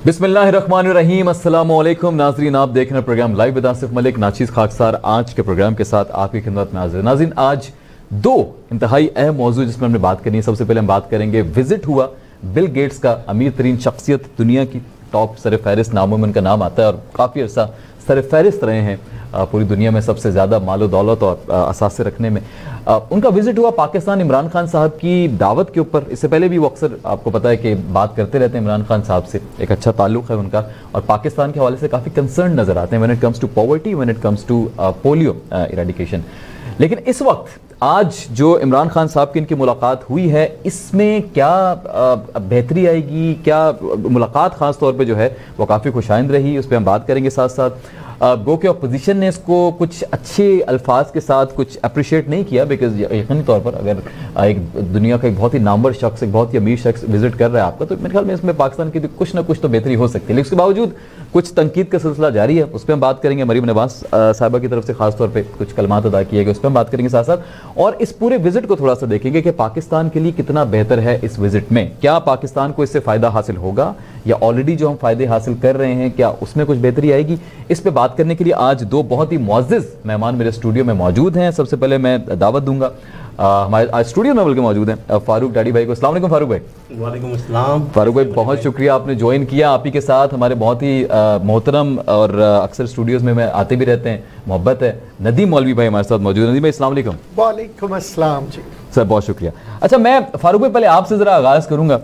बिस्मिल्लाहिर्रहमानिर्रहीम, अस्सलामु अलैकुम नाज़रीन, आप देख रहे हैं program live with Asif Malik. नाचीज़ खाकसार आज के प्रोग्राम के साथ आपकी खिदमत में हाज़िर। नाज़रीन, आज दो इंतहाई अहम मौजूद जिसमें हमने बात करनी है। सबसे पहले हम बात करेंगे, विजिट हुआ बिल गेट्स का, अमीर तरीन शख्सियत, दुनिया की टॉप सरफहरिस्त नामों में उनका नाम आता है और काफ़ी अर्सा सरफहरिस्त रहे हैं पूरी दुनिया में सबसे ज़्यादा मालो दौलत और असासे रखने में। उनका विजिट हुआ पाकिस्तान इमरान खान साहब की दावत के ऊपर। इससे पहले भी वो अक्सर आपको पता है कि बात करते रहते हैं इमरान खान साहब से, एक अच्छा ताल्लुक़ है उनका और पाकिस्तान के हवाले से काफ़ी कंसर्न नज़र आते हैं when it comes to poverty, when it comes to polio eradication. लेकिन इस वक्त आज जो इमरान खान साहब की इनकी मुलाकात हुई है, इसमें क्या बेहतरी आएगी, क्या मुलाकात ख़ास तौर पे जो है वो काफ़ी खुशाइंद रही, उस पर हम बात करेंगे। साथ साथ गो के अपोजिशन ने इसको कुछ अच्छे अल्फाज के साथ कुछ अप्रिशिएट नहीं किया, बिकॉज यकीनी तौर पर अगर एक दुनिया का एक बहुत ही नामवर शख्स, एक बहुत ही अमीर शख्स विजिट कर रहा है आपका, तो मेरे ख्याल में इसमें पाकिस्तान की कुछ ना कुछ तो बेहतरी हो सकती है। लेकिन उसके बावजूद कुछ तनकीद का सिलसिला जारी है, उस पर हम बात करेंगे। मरीम नवाज साहिबा की तरफ से खास तौर पर कुछ कलमात अदा किए गए, उस पर हम बात करेंगे साथ साथ। और इस पूरे विजिट को थोड़ा सा देखेंगे कि पाकिस्तान के लिए कितना बेहतर है इस विजिट में, क्या पाकिस्तान को इससे फ़ायदा हासिल होगा या ऑलरेडी जो हम फ़ायदे हासिल कर रहे हैं क्या उसमें कुछ बेहतरी आएगी। इस पर बात करने के लिए आज दो बहुत ही मुअज़्ज़िज़ मेहमान मेरे स्टूडियो में मौजूद हैं। सबसे पहले मैं दावत दूंगा, हमारे आज स्टूडियो में बल्कि मौजूद हैं फारूक डाडी भाई को। अस्सलाम वालेकुम फारूक भाई। वालेकुम अस्सलाम। फारूक भाई, बहुत शुक्रिया आपने ज्वाइन किया। आप ही के साथ हमारे बहुत ही मोहतरम और अक्सर स्टूडियोज़ में आते भी रहते हैं, मोहब्बत है, नदीम मौलवी भाई हमारे साथ मौजूद। नदीम भाई अस्सलाम वालेकुम। वालेकुम अस्सलाम जी सर, बहुत शुक्रिया। अच्छा, मैं फारूक भाई पहले आपसे ज़रा आगाज़ करूँगा।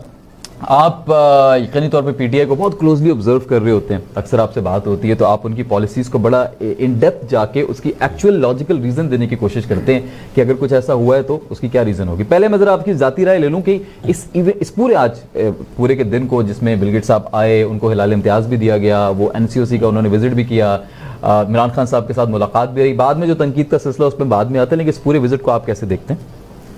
आप यकीनी तौर पे पीटीआई को बहुत क्लोजली ऑब्जर्व कर रहे होते हैं, अक्सर आपसे बात होती है तो आप उनकी पॉलिसीज़ को बड़ा इन डेप्थ जाके उसकी एक्चुअल लॉजिकल रीज़न देने की कोशिश करते हैं कि अगर कुछ ऐसा हुआ है तो उसकी क्या रीज़न होगी। पहले मैं ज़रा आपकी ज़ाती राय ले लूँ कि इस पूरे आज पूरे के दिन को जिसमें बिल गेट्स साहब आए, उनको हिलाल इम्तियाज़ भी दिया गया, वो NCOC का उन्होंने विजिट भी किया, इमरान खान साहब के साथ मुलाकात भी रही, बाद में जो तनकीद का सिलसिला उस पर बाद में आता है, लेकिन इस पूरे विजिट को आप कैसे देखते हैं?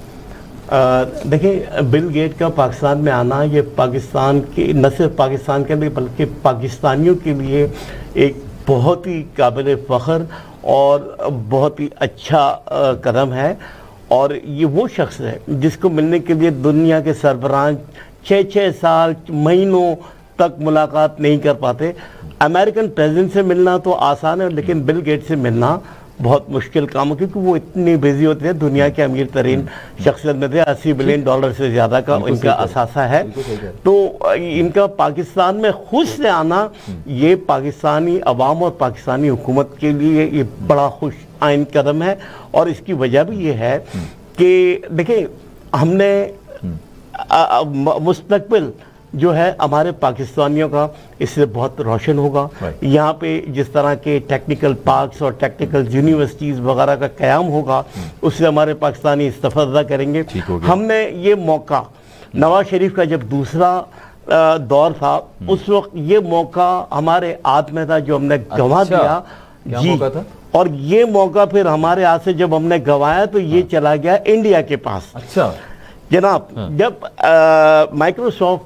देखिए, बिल गेट का पाकिस्तान में आना ये पाकिस्तान के, न सिर्फ पाकिस्तान के लिए बल्कि पाकिस्तानियों के लिए एक बहुत ही काबिल फ़ख्र और बहुत ही अच्छा कदम है। और ये वो शख्स है जिसको मिलने के लिए दुनिया के सरबराह 6-6 साल महीनों तक मुलाकात नहीं कर पाते। अमेरिकन प्रेसिडेंट से मिलना तो आसान है, लेकिन बिल गेट से मिलना बहुत मुश्किल काम है, क्योंकि वो इतनी बिजी होते हैं, दुनिया के अमीर तरीन शख्सियत में थे, $80 बिलियन से ज़्यादा का इनका असासा है। तो इनका पाकिस्तान में खुद से आना ये पाकिस्तानी अवाम और पाकिस्तानी हुकूमत के लिए ये बड़ा खुश आइन कदम है। और इसकी वजह भी ये है कि देखिए, हमने मुस्तकबिल जो है हमारे पाकिस्तानियों का इससे बहुत रोशन होगा। यहाँ पे जिस तरह के टेक्निकल पार्क्स और टेक्निकल यूनिवर्सिटीज़ वगैरह का क़याम होगा, उससे हमारे पाकिस्तानी इस्तेफ़ादा करेंगे। हमने ये मौका, नवाज शरीफ का जब दूसरा दौर था, उस वक्त ये मौका हमारे हाथ में था जो हमने गंवा दिया जी। और ये मौका फिर हमारे हाथ से जब हमने गंवाया तो ये चला गया इंडिया के पास। अच्छा जनाब, जब माइक्रोसॉफ्ट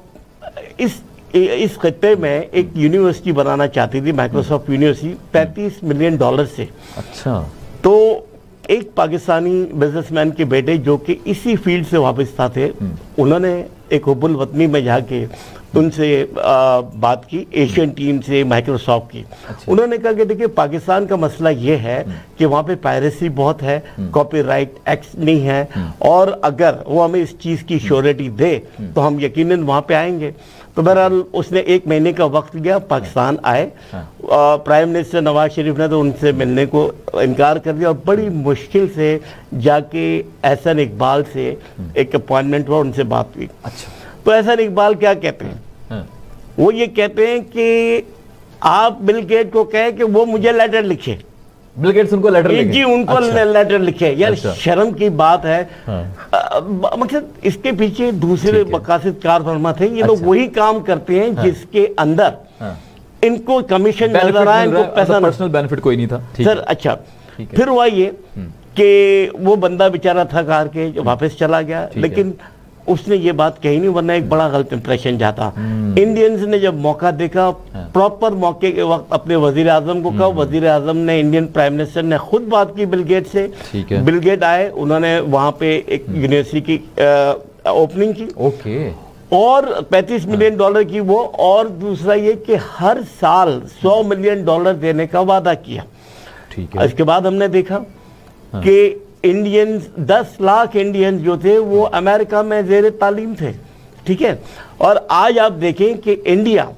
इस खत्ते में एक यूनिवर्सिटी बनाना चाहती थी, माइक्रोसॉफ्ट यूनिवर्सिटी, $35 मिलियन से। अच्छा, तो एक पाकिस्तानी बिजनेसमैन के बेटे जो कि इसी फील्ड से वाबस्ता थे, उन्होंने एक हुब्बुल वतनी में जाके उनसे बात की, एशियन टीम से, माइक्रोसॉफ्ट की। अच्छा। उन्होंने कहा कि देखिए, पाकिस्तान का मसला ये है कि वहाँ पे पायरेसी बहुत है, कॉपीराइट एक्ट नहीं है, और अगर वो हमें इस चीज़ की श्योरिटी दे तो हम यकीनन वहाँ पे आएंगे। तो बहरहाल उसने 1 महीने का वक्त लिया, पाकिस्तान आए। प्राइम मिनिस्टर नवाज शरीफ ने तो उनसे मिलने को इनकार कर दिया और बड़ी मुश्किल से जाके एहसन इकबाल से एक अपॉइंटमेंट हुआ, उनसे बात हुई। अच्छा, तो एहसन इकबाल क्या कहते हैं? वो ये कहते हैं कि आप बिल गेट को कहें कि वो मुझे लेटर लिखे। बिल गेट्स उनको लेटर लिखे? जी, उनको अच्छा। लेटर लिखे। यार, अच्छा। शर्म की बात है। हाँ। मकसद इसके पीछे दूसरे मकासद कार फरमा थे। ये लोग वही काम करते हैं जिसके अंदर इनको कमीशन नजर आए, इनको पैसा, पर्सनल बेनिफिट कोई नहीं था सर। अच्छा, फिर हुआ ये कि वो बंदा बेचारा थक हार के वापस चला गया, लेकिन उसने ये बात कही नहीं, वरना एक बड़ा गलत इंप्रेशन जाता। इंडियंस ने जब मौका देखा, प्रॉपर मौके के वक्त अपने वजीर आजम को कहा, वजीर आजम ने, इंडियन प्राइम मिनिस्टर ने खुद बात की बिल गेट से। बिल गेट आए, उन्होंने वहाँ पे एक यूनिवर्सिटी की ओपनिंग की। ओके। और 35 मिलियन डॉलर की वो, और दूसरा ये कि हर साल 100 मिलियन डॉलर देने का वादा किया। ठीक है। इसके बाद हमने देखा कि इंडियंस 10 लाख इंडियंस जो थे वो अमेरिका में जेर तालीम थे, ठीक है। और आज आप देखें कि इंडिया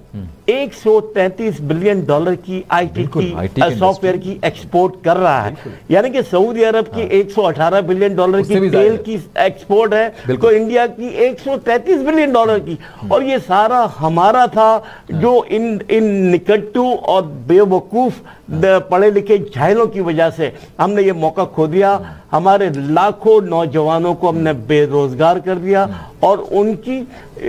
133 बिलियन डॉलर की आईटी की सॉफ्टवेयर की एक्सपोर्ट कर रहा है, यानी कि सऊदी अरब की 118 बिलियन डॉलर की तेल की एक्सपोर्ट है, तो इंडिया की 133 बिलियन डॉलर की। और ये सारा हमारा था, जो इन निकट्टू और बेवकूफ पढ़े लिखे झाइलों की वजह से हमने ये मौका खो दिया। हमारे लाखों नौजवानों को हमने बेरोजगार कर दिया और उनकी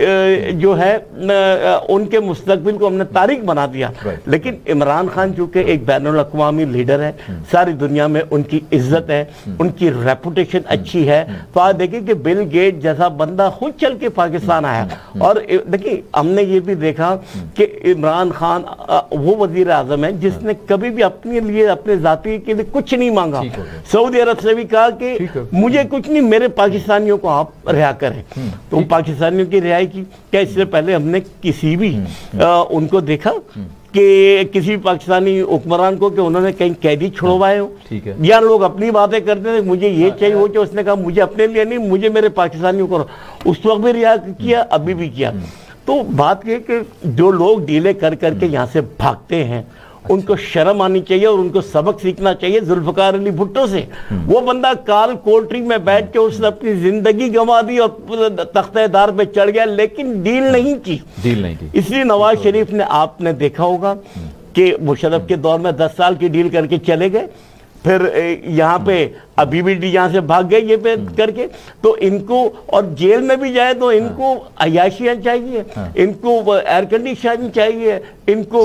जो है उनके मुस्तकबिल को हमने तारीख बना दिया। लेकिन इमरान खान चूंकि एक बैनुल अक़वामी लीडर है, सारी दुनिया में उनकी इज्जत है, उनकी रेपुटेशन अच्छी है, तो आज देखिए कि बिल गेट जैसा बंदा खुद चल के पाकिस्तान आया। और देखिए हमने ये भी देखा कि इमरान खान वो वजीर आजम है जिसने कभी भी अपने लिए, अपने जाति के लिए कुछ नहीं मांगा। सऊदी अरब से भी कहा कि मुझे कुछ नहीं, मेरे पाकिस्तानियों को आप रिहा करें, तो पाकिस्तानियों की रिहाई की। क्या इससे पहले हमने किसी भी उनको देखा कि किसी पाकिस्तानी हुक्मरान को कि उन्होंने कहीं कैदी छुड़वाए हो? या लोग अपनी बातें करते थे, मुझे ये चाहिए वो चाहिए, उसने कहा मुझे अपने लिए नहीं, मुझे मेरे पाकिस्तानियों को। उस वक्त भी रिहा किया, अभी भी किया। तो बात ये कि जो लोग डीले कर करके यहाँ से भागते हैं उनको शर्म आनी चाहिए और उनको सबक सीखना चाहिए जुल्फकार अली भुट्टो से। वो बंदा काल कोल्ट्री में बैठ के उसने अपनी जिंदगी गंवा दी और तख्तेदार पे चढ़ गया, लेकिन डील नहीं की। इसलिए नवाज शरीफ ने, आपने देखा होगा कि मुशर्रफ के दौर में 10 साल की डील करके चले गए, फिर यहाँ पे अभी भी यहाँ से भाग गए ये पे करके। तो इनको, और जेल में भी जाए तो इनको अयाशियाँ चाहिए, इनको एयर कंडीशन चाहिए, इनको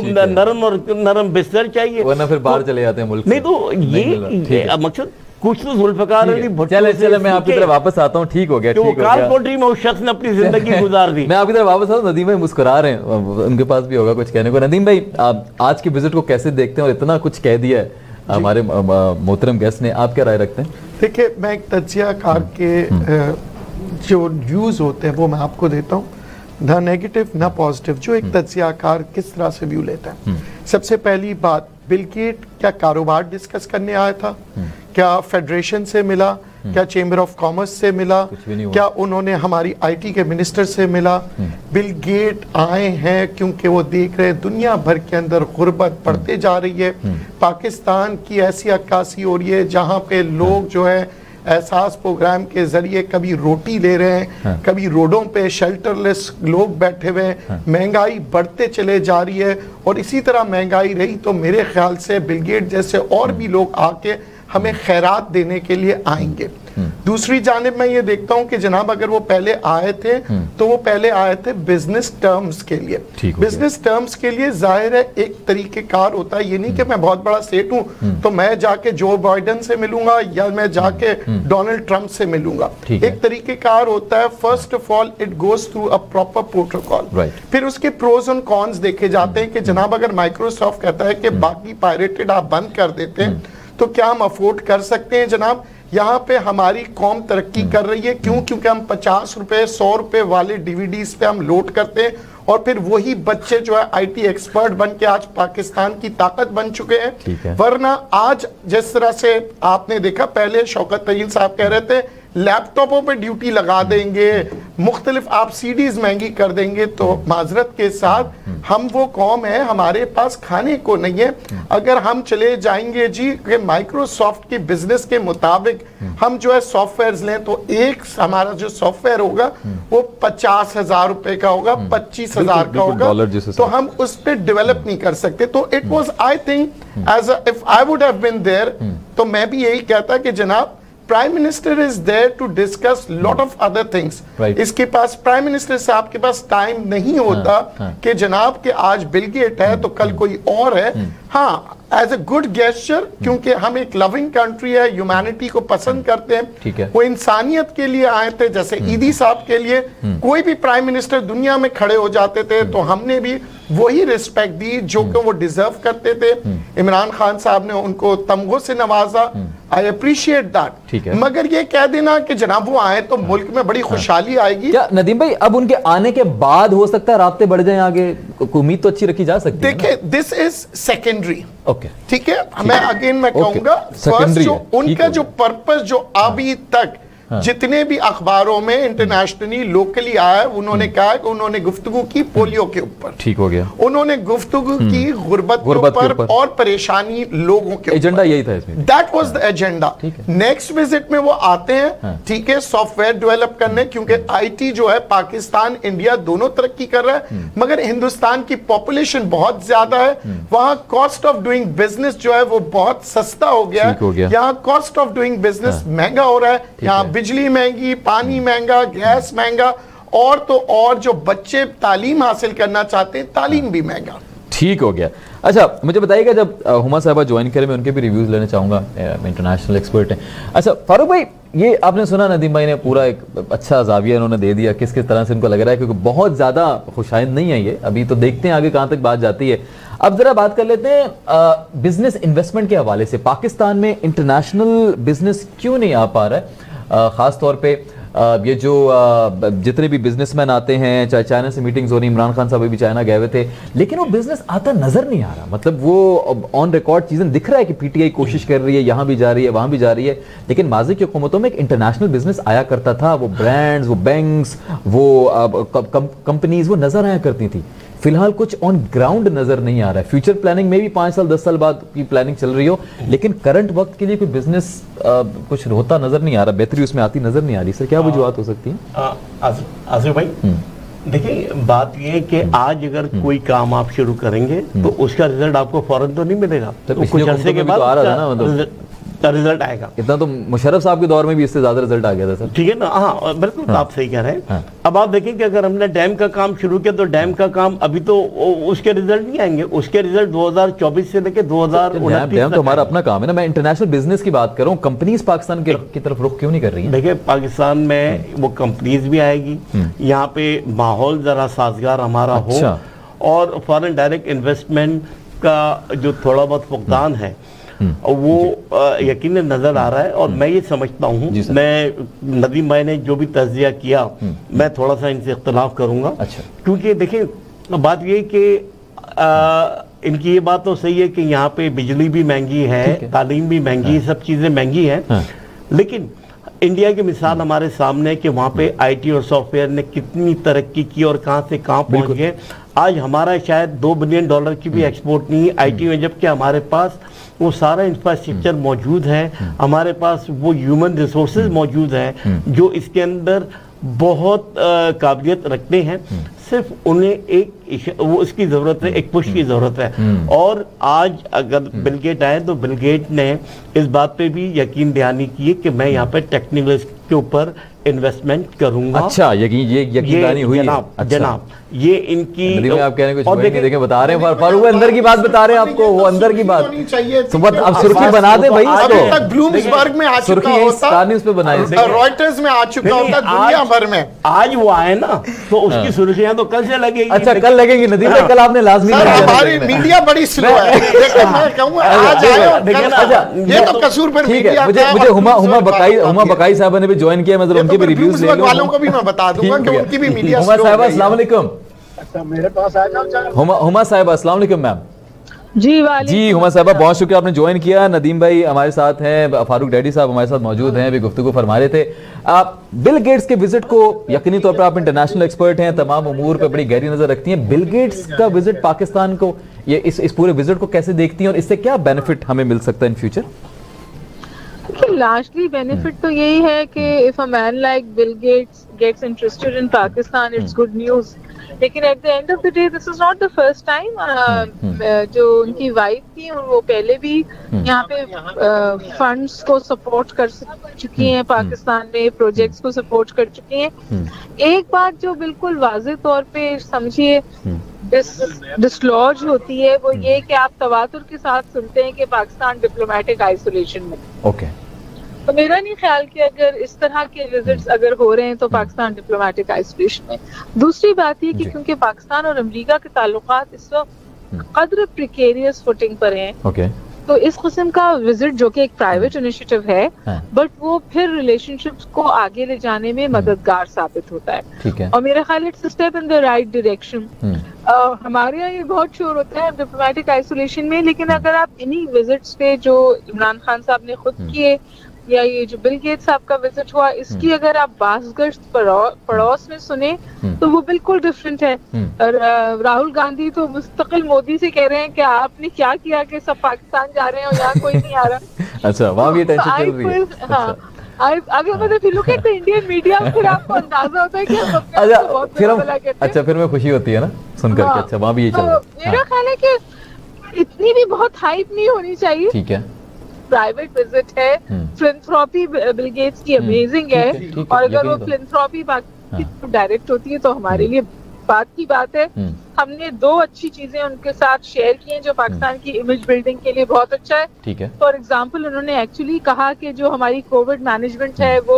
नरम बिस्तर चाहिए, वरना फिर बाहर चले जाते हैं मुल्क नहीं। तो ये मकसद कुछ तो जुल्फकार अली भुट्टो। चले मैं आपकी तरफ वापस आता हूँ। ठीक हो गया, ठीक हो गया। काल कोठरी में उस शख्स ने अपनी जिंदगी गुजार दी। मैं आपकी तरफ वापस आता हूँ। नदीम भाई मुस्कुरा रहे हैं, उनके पास भी होगा कुछ कहने को। नदीम भाई, आज की विजिट को कैसे देखते हैं और इतना कुछ कह दिया है हमारे मोहतरम गेस्ट ने, आप क्या राय रखते हैं? देखिए, मैं एक तज्जियाकार के जो व्यूज होते हैं वो मैं आपको देता हूँ, ना नेगेटिव ना पॉजिटिव, जो एक तज्जियाकार किस तरह से व्यू लेता है। सबसे पहली बात, बिल गेट क्या कारोबार डिस्कस करने आया था? क्या फेडरेशन से मिला? क्या चेंबर ऑफ कॉमर्स से मिला? क्या उन्होंने हमारी आईटी के मिनिस्टर से मिला? बिल गेट आए हैं क्योंकि वो देख रहे हैं दुनिया भर के अंदर गुर्बत बढ़ते जा रही है, पाकिस्तान की ऐसी अक्कासी हो रही है जहां पे लोग जो है एहसास प्रोग्राम के जरिए कभी रोटी ले रहे हैं, कभी रोडों पे शेल्टरलेस लोग बैठे हुए हैं, महंगाई बढ़ते चले जा रही है। और इसी तरह महंगाई रही तो मेरे ख्याल से बिल गेट जैसे और भी लोग आके हमें खैरात देने के लिए आएंगे। दूसरी जानिब मैं ये देखता हूं कि जनाब अगर वो पहले आए थे तो वो पहले आए थे बिजनेस टर्म्स के लिए। बिजनेस टर्म्स के लिए जाहिर है एक तरीकेकार होता है, ये नहीं कि मैं बहुत बड़ा सेठ हूं तो मैं जाके जो बाइडेन से मिलूंगा या मैं जाके डोनाल्ड ट्रंप से मिलूंगा। एक तरीकेकार होता है, first of all it goes through a proper protocol, फिर उसके प्रोज एंड कॉन्स देखे जाते हैं कि जनाब अगर माइक्रोसॉफ्ट कहता है कि बाकी पायरेटेड आप बंद कर देते हैं तो क्या हम अफोर्ड कर सकते हैं? जनाब यहाँ पे हमारी कौम तरक्की कर रही है, क्यों? क्योंकि हम 50 रुपए 100 रुपए वाले डीवीडीज पे हम लोड करते हैं और फिर वही बच्चे जो है आईटी एक्सपर्ट बन के आज पाकिस्तान की ताकत बन चुके हैं। वरना आज जिस तरह से आपने देखा, पहले शौकत तरीन साहब कह रहे थे लैपटॉपों पे ड्यूटी लगा देंगे, मुख्तलिफ आप सीडीज महंगी कर देंगे, तो माजरत के साथ हम वो कौम है, हमारे पास खाने को नहीं है। अगर हम चले जाएंगे जी कि माइक्रोसॉफ्ट के बिजनेस के मुताबिक हम जो है सॉफ्टवेयर लें तो एक हमारा जो सॉफ्टवेयर होगा वो 50,000 रुपए का होगा, 25,000 का होगा, तो हम उस पर डेवलप नहीं कर सकते। तो it was I think as if I would have been there, तो मैं भी यही कहता कि जनाब prime minister is there to discuss lot of other things. इसके पास, प्राइम मिनिस्टर साहब के पास टाइम नहीं होता कि जनाब के आज बिल गेट है तो कल कोई और है। हाँ, एज ए गुड गेस्चर, क्योंकि हम एक लविंग कंट्री है, ह्यूमैनिटी को पसंद करते हैं, वो इंसानियत के लिए आए थे। जैसे ईदी साहब के लिए कोई भी प्राइम मिनिस्टर दुनिया में खड़े हो जाते थे तो हमने भी वही रिस्पेक्ट दी जो कि वो डिजर्व करते थे। इमरान खान साहब ने उनको तमगों से नवाजा, आई अप्रिशिएट ठीक दैट, है। मगर ये कह देना कि जनाब वो आए तो मुल्क में बड़ी खुशहाली आएगी। क्या नदीम भाई अब उनके आने के बाद हो सकता है राब्ते बढ़ जाएं आगे, उम्मीद तो अच्छी रखी जा सकती है? देखिए, दिस इज सेकेंडरी, ओके ठीक है। मैं अगेन मैं कहूंगा फर्स्ट जो उनका जो पर्पस जो अभी तक जितने भी अखबारों में इंटरनेशनली लोकली आया है, उन्होंने कहा कि उन्होंने गुफ्तगू की पोलियो के ऊपर, ठीक हो गया, उन्होंने गुफ्तगू की गुर्बत के ऊपर और परेशानी लोगों के एजेंडा यही था इसमें, that was the agenda. Next visit में वो आते हैं, ठीक है, सॉफ्टवेयर डेवलप करने, क्योंकि आईटी जो है पाकिस्तान इंडिया दोनों तरक्की कर रहा है, मगर हिंदुस्तान की पॉपुलेशन बहुत ज्यादा है, वहां कॉस्ट ऑफ डूइंग बिजनेस जो है वो बहुत सस्ता हो गया है, यहाँ कॉस्ट ऑफ डूइंग बिजनेस महंगा हो रहा है, यहाँ बिजली महंगी, पानी महंगा, गैस महंगा, और तो और जो बच्चे तालीम हासिल करना चाहते हैं तालीम भी महंगा। ठीक हो गया। अच्छा मुझे बताइएगा, जब हुमा साहबा ज्वाइन करें मैं उनके भी रिव्यूज लेना चाहूंगा, इंटरनेशनल एक्सपर्ट हैं। अच्छा फारूक भाई, ये आपने सुना नदीम भाई ने पूरा एक अच्छा जाविया इन्होंने दे दिया किस किस तरह से उनको लग रहा है, क्योंकि बहुत ज्यादा खुशाइंद नहीं है ये, अभी तो देखते हैं आगे कहां तक बात जाती है। अब जरा बात कर लेते हैं बिजनेस इन्वेस्टमेंट के हवाले से, पाकिस्तान में इंटरनेशनल बिजनेस क्यों नहीं आ पा रहा है? खास तौर पे ये जो जितने भी बिजनेसमैन आते हैं, चाहे चाइना से मीटिंग्स हो रही, इमरान खान साहब भी चाइना गए हुए थे, लेकिन वो बिजनेस आता नजर नहीं आ रहा। मतलब वो ऑन रिकॉर्ड चीजें दिख रहा है कि पीटीआई कोशिश कर रही है, यहां भी जा रही है, वहां भी जा रही है, लेकिन माजी की हुकूमतों में एक इंटरनेशनल बिजनेस आया करता था, वो ब्रांड्स, वो बैंक्स, वो कंपनीज वो नजर आया करती थी। फिलहाल कुछ ऑन ग्राउंड नजर नहीं आ रहा है। फ्यूचर प्लानिंग में भी 5 साल 10 साल बाद की प्लानिंग चल रही हो, लेकिन करंट वक्त के लिए कोई बिजनेस कुछ होता नजर नहीं आ रहा, बेहतरी उसमें आती नजर नहीं आ रही। सर क्या वजूहत हो सकती है? आसिफ भाई देखिए, बात ये है कि आज अगर कोई काम आप शुरू करेंगे तो उसका रिजल्ट आपको फौरन तो नहीं मिलेगा, तो कुछ अर्से के बाद आ रहा था ना, मतलब रिजल्ट आएगा। इतना तो मुशर्रफ साहब के दौर में भी इससे ज्यादा रिजल्ट आ गया था सर। ठीक है ना, हाँ बिल्कुल, आप सही कह रहे हैं। हाँ। अब आप देखें कि अगर हमने डैम का काम शुरू किया तो डैम का काम अभी तो उसके रिजल्ट नहीं आएंगे, उसके रिजल्ट 2024 से लेकर 2029 डैम तो हमारा अपना काम है ना, मैं इंटरनेशनल बिजनेस की बात कर रहा हूँ। कंपनीज पाकिस्तान की तरफ रुख क्यों नहीं कर रही है? देखिए, पाकिस्तान में वो कंपनीज भी आएगी, यहाँ पे माहौल जरा साजगार हमारा हो, और फॉरेन डायरेक्ट इन्वेस्टमेंट का जो थोड़ा बहुत फुकदान है वो यकीनन नजर आ रहा है। और मैं ये समझता हूँ, मैं नदीम भाई ने जो भी तज्जिया किया मैं थोड़ा सा इनसे इख्तिलाफ करूंगा। अच्छा। क्योंकि देखिए, बात ये कि इनकी ये बात तो सही है कि यहाँ पे बिजली भी महंगी है, तालीम भी महंगी, सब चीजें महंगी हैं, लेकिन इंडिया की मिसाल हमारे सामने है कि वहाँ पे आईटी और सॉफ्टवेयर ने कितनी तरक्की की और कहाँ से कहाँ पहुँच गए। आज हमारा शायद $2 बिलियन की भी एक्सपोर्ट नहीं है आईटी में, जबकि हमारे पास वो सारा इंफ्रास्ट्रक्चर मौजूद है, हमारे पास वो ह्यूमन रिसोर्सेज मौजूद हैं जो इसके अंदर बहुत काबिलियत रखते हैं। सिर्फ उन्हें एक वो इसकी जरूरत है, एक पुश की जरूरत है। और आज अगर बिल गेट आए तो बिल गेट ने इस बात पे भी यकीन दहानी की है कि मैं यहाँ पे टेक्निकल के ऊपर इन्वेस्टमेंट करूंगा। अच्छा, ये यकीनदानी हुई है। अच्छा। जनाब ये इनकी आप कह रहे हैं कुछ देखें बता रहे हैं, फारूक अंदर की बात बता रहे हैं आपको, वो अंदर की बात तो अब सुर्खी बना दे भाई, अभी तक ब्लूमबर्ग में आ चुका होता, न्यूज़ पे बनाई, रॉयटर्स में आ चुका होता, दुनिया भर में। आज वो आए ना तो उसकी सुर्खियां तो कल से लगेगी। अच्छा, कल लगेगी नदीम भाई, कल आपने लाजमी हमारी मीडिया बड़ी स्लो है, मैं कहूंगा आज आए, ये तो कसूर पर मीडिया। मुझे हुमा बकाई साहब ने भी ज्वाइन किया, मतलब उनके भी रिव्यूज ले लो, वालों को भी मैं बता दूंगा कि उनकी भी मीडिया। हुमा साहब अस्सलाम वालेकुम। अच्छा, मेरे पास आ जाओ। हुमा साहब अस्सलाम वालेकुम मैम। जी हुमा साहब बहुत शुक्रिया आपने ज्वाइन किया। नदीम भाई हमारे साथ हैं, फारूक डैडी साहब हमारे साथ मौजूद हैं, अभी गुफ्तगू फरमा रहे थे। आप बिल गेट्स के विजिट को, यकीनी तौर पर आप इंटरनेशनल एक्सपर्ट हैं, तमाम उमूर पर बड़ी गहरी नजर रखती हैं, बिल गेट्स का विजिट पाकिस्तान को, ये इस पूरे विजिट को कैसे देखती हैं और इससे क्या बेनिफिट हमें मिल सकता है इन फ्यूचर? लार्जली बेनिफिट तो यही है कि if a man like Bill Gates gates interested in Pakistan, it's good news. लेकिन at the end of the day this is not the first time. जो उनकी वाइफ थी वो पहले भी यहाँ पे फंड्स को सपोर्ट कर चुकी हैं, पाकिस्तान में प्रोजेक्ट्स को सपोर्ट कर चुकी हैं। एक बात जो बिल्कुल वाज़ेह तौर पे समझिए डिसलॉज होती है वो ये कि आप तवातुर के साथ सुनते हैं कि पाकिस्तान डिप्लोमेटिक आइसोलेशन में। ओके। तो मेरा नहीं ख्याल कि अगर इस तरह के विजिट्स अगर हो रहे हैं तो पाकिस्तान डिप्लोमेटिक आइसोलेशन में। दूसरी बात ये कि क्योंकि पाकिस्तान और अमेरिका के ताल्लुकात इस वक्त कदर प्रिकेरियस फुटिंग पर हैं, तो इस किस्म का विजिट जो कि एक प्राइवेट इनिशिएटिव है, बट वो फिर रिलेशनशिप्स को आगे ले जाने में मददगार साबित होता है। ठीक है। और मेरा ख्याल it's step in the right direction. हमारे यहाँ ये बहुत शोर होता है डिप्लोमेटिक आइसोलेशन में, लेकिन अगर आप इन्हीं विजिट्स पे जो इमरान खान साहब ने खुद किए या ये जो बिल गेट्स साहब का विजिट हुआ, इसकी अगर आप बासगश्त पड़ोस में सुने तो वो बिल्कुल डिफरेंट है। और राहुल गांधी तो मुस्तकिल मोदी से कह रहे हैं कि आपने क्या किया कि सब पाकिस्तान जा रहे हैं और यहाँ कोई नहीं आ रहा। अच्छा, वहाँ भी टेंशन चल रही है। हाँ, अगर if you look at the Indian media, फिर आपको अंदाजा होता है कि अच्छा, फिर मैं खुशी होती है ना सुनकर के। अच्छा, वहाँ भी ये चल रहा है। मेरा ख्याल है कि इतनी भी बहुत हाइप नहीं होनी चाहिए। ठीक है, प्राइवेट विजिट है, फिलैंथ्रोपी बिल गेट्स की अमेजिंग है, और अगर वो फिलैंथ्रोपी डायरेक्ट होती है तो हमारे लिए बात की बात है। हमने 2 अच्छी चीजें उनके साथ शेयर की हैं जो पाकिस्तान की इमेज बिल्डिंग के लिए बहुत अच्छा है। ठीक है। फॉर एग्जांपल, उन्होंने एक्चुअली कहा कि जो हमारी कोविड मैनेजमेंट है वो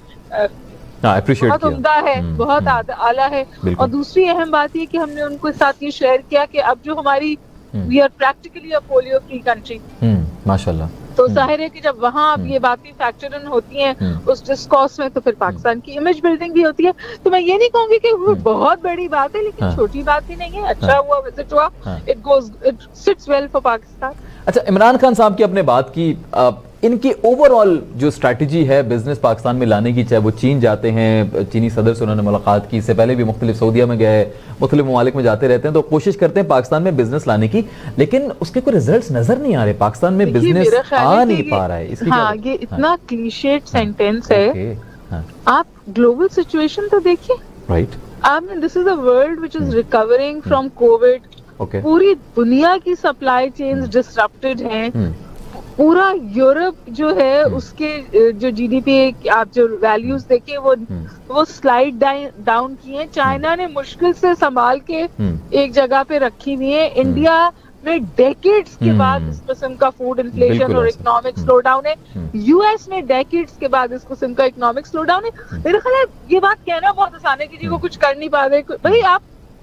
बहुत उम्दा है, बहुत आला है। और दूसरी अहम बात ये कि हमने उनको साथ ये शेयर किया कि अब जो हमारी we are practically a polio free country, माशाल्लाह। तो जाहिर है कि जब वहाँ अब ये बातें फैक्टर इन होती हैं उस डिस्कोर्स में, तो फिर पाकिस्तान की इमेज बिल्डिंग भी होती है। तो मैं ये नहीं कहूंगी कि वो बहुत बड़ी बात है, लेकिन छोटी बात भी नहीं है। अच्छा हुआ विजिट हुआ, it sits well for Pakistan. अच्छा, इमरान खान साहब की आपने बात की, इनकी ओवरऑल जो स्ट्रैटेजी है बिजनेस पाकिस्तान में लाने की, चाहे वो चीन जाते हैं, चीनी सदर से उन्होंने मुलाकात की, इससे पहले भी मुख्तलिफ सऊदीया में गए, मुख्तलिफ ममालिक में जाते रहते हैं, तो कोशिश करते हैं पाकिस्तान में बिजनेस लाने की, लेकिन उसके कोई रिजल्ट्स नजर नहीं आ रहे। पाकिस्तान में बिजनेस आ नहीं पा रहा है। इसकी हाँ, ये इतना क्लीशेड सेंटेंस है। आप ग्लोबल सिचुएशन तो देखिए, right. I mean this is a world which is recovering from Covid. पूरी दुनिया की सप्लाई चेन्स डिसरप्टेड हैं। पूरा यूरोप जो है उसके जो जीडीपी आप जो वैल्यूज देखे वो स्लाइड डाउन किए हैं। चाइना ने मुश्किल से संभाल के एक जगह पे रखी हुई है। इंडिया में डेकेड्स के बाद इस किस्म का फूड इन्फ्लेशन और इकोनॉमिक स्लो डाउन है। यूएस में डेकेड्स के बाद इस किस्म का इकोनॉमिक स्लो डाउन है। मेरा ख्याल है ये बात कहना बहुत आसान है कि जी वो कुछ कर नहीं पा रहे। भाई, आप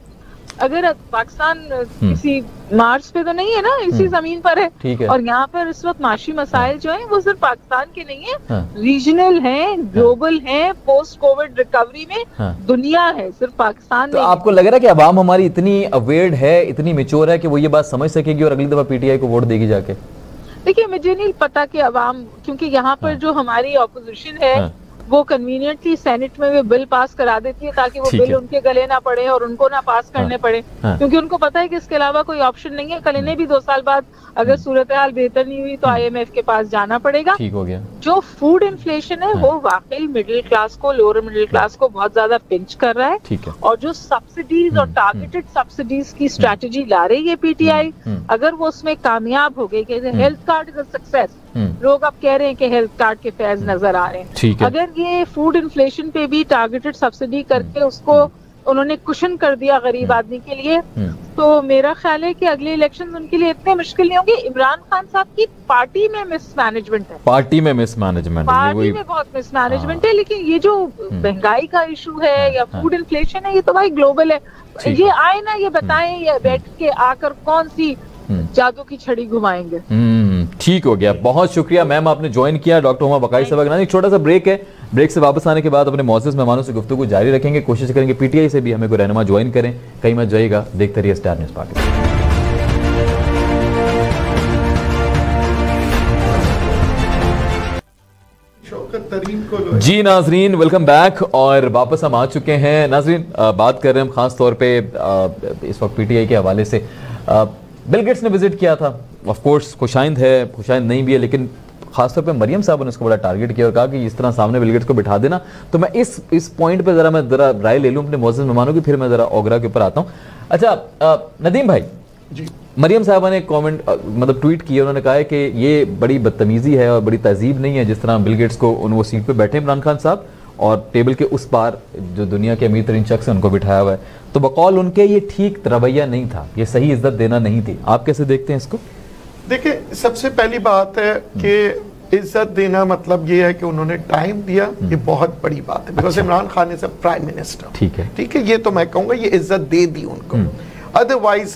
अगर पाकिस्तान किसी मार्स पे तो नहीं है ना, इसी जमीन पर है। और यहाँ पर इस वक्त माशी मसाइल जो हैं वो सिर्फ पाकिस्तान के नहीं है, रीजनल हैं, ग्लोबल हैं, पोस्ट कोविड रिकवरी में दुनिया है, सिर्फ पाकिस्तान नहीं। आपको लग रहा है कि अवाम हमारी इतनी अवेयर्ड है, इतनी मेच्योर है कि वो ये बात समझ सकेगी और अगली दफा पीटीआई को वोट देगी जाके? देखिए, मुझे नहीं पता कि अवाम, क्योंकि यहाँ पर जो हमारी ऑपोजिशन है वो कन्वीनियंटली सेनेट में भी बिल पास करा देती है ताकि वो बिल उनके गले ना पड़े और उनको ना पास करने पड़े, क्योंकि उनको पता है कि इसके अलावा कोई ऑप्शन नहीं है। कल इन्हें भी 2 साल बाद अगर सूरत हाल बेहतर नहीं हुई तो IMF के पास जाना पड़ेगा। ठीक हो गया। जो फूड इन्फ्लेशन है वो वाकई मिडिल क्लास को, लोअर मिडिल क्लास को बहुत ज्यादा पिंच कर रहा है। और जो सब्सिडीज और टारगेटेड सब्सिडीज की स्ट्रेटेजी ला रही है पीटीआई, अगर वो उसमें कामयाब हो गई, health card is a success, लोग अब कह रहे हैं कि हेल्थ कार्ड के फैज नजर आ रहे हैं। अगर ये फूड इन्फ्लेशन पे भी टारगेटेड सब्सिडी करके उसको उन्होंने कुशन कर दिया गरीब आदमी के लिए, तो मेरा ख्याल है कि अगले इलेक्शन उनके लिए इतने मुश्किल नहीं होंगे। इमरान खान साहब की पार्टी में मिसमैनेजमेंट है, पार्टी में बहुत मिसमैनेजमेंट है। लेकिन ये जो महंगाई का इशू है या फूड इन्फ्लेशन है, ये तो भाई ग्लोबल है। ये आए ना, ये बताएं, ये बैठ के आकर कौन सी जादू की छड़ी घुमाएंगे। ठीक हो गया, बहुत शुक्रिया मैम, आपने ज्वाइन किया। डॉक्टर हुमा बकाई साहब, एक छोटा सा ब्रेक है, ब्रेक से वापस आने के बाद अपने मौजूद मेहमानों से गुफ्तगू जारी रखेंगे। कोशिश करेंगे पीटीआई से भी हमें कोई रहनुमा ज्वाइन करें, कहीं मत जाइएगा, देखते रहिए स्टार न्यूज़ पाकिस्तान। जी नाजरीन, वेलकम बैक और वापस हम आ चुके हैं। नाजरीन, बात कर रहे हैं हम खास तौर पे इस वक्त पीटीआई के हवाले से। बिल गेट्स ने विजिट किया था, ऑफ कोर्स खुशाइंद है, खुशाइंद नहीं भी है, लेकिन खासतौर पे मरियम साहब ने उसको बड़ा टारगेट किया और कहा कि इस तरह सामने बिल गेट्स को बिठा देना। तो मैं इस पॉइंट पे जरा राय ले लूं अपने मौजूद मेहमानों की, फिर मैं जरा ओगरा के ऊपर आता हूं। अच्छा नदीम भाई जी, मरियम साहबा ने कमेंट मतलब ट्वीट किया, उन्होंने कहा है कि ये बड़ी बदतमीजी है और बड़ी तहजीब नहीं है जिस तरह बिल गेट्स को वो सीट पे बैठे इमरान खान साहब और टेबल के उस पार जो दुनिया के अमीर तरीन शख्स है उनको बिठाया हुआ है। तो बकौल उनके ये ठीक रवैया नहीं था, ये सही इज्जत देना नहीं थी। आप कैसे देखते हैं इसको? देखिए, सबसे पहली बात है कि इज्जत देना मतलब ये है कि उन्होंने टाइम दिया, ये बहुत बड़ी बात है। Because Imran Khan is a prime minister, ठीक है, ये तो मैं कहूँगा ये इज्जत दे दी उनको। अदरवाइज